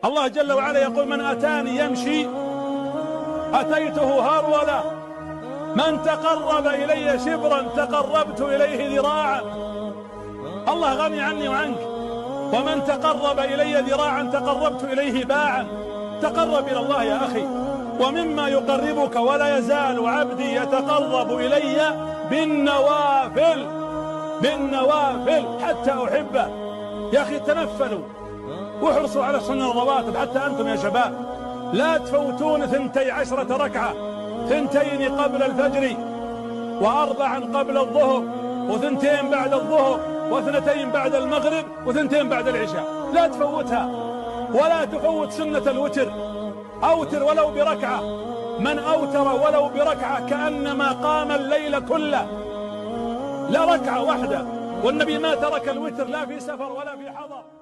الله جل وعلا يقول: من أتاني يمشي أتيته هرولة، من تقرب إلي شبرا تقربت إليه ذراعا. الله غني عني وعنك، ومن تقرب إلي ذراعا تقربت إليه باعا. تقرب إلى الله يا أخي، ومما يقربك ولا يزال عبدي يتقرب إلي بالنوافل حتى أحبه. يا أخي تنفلوا واحرصوا على سنن الرواتب، حتى أنتم يا شباب لا تفوتون 12 ركعة، 2 قبل الفجر، و4 قبل الظهر، و2 بعد الظهر، و2 بعد المغرب، و2 بعد العشاء. لا تفوتها، ولا تفوت سنة الوتر. أوتر ولو بركعة، من أوتر ولو بركعة كأنما قام الليل كله، لا ركعة واحدة. والنبي ما ترك الوتر لا في سفر ولا في حضر.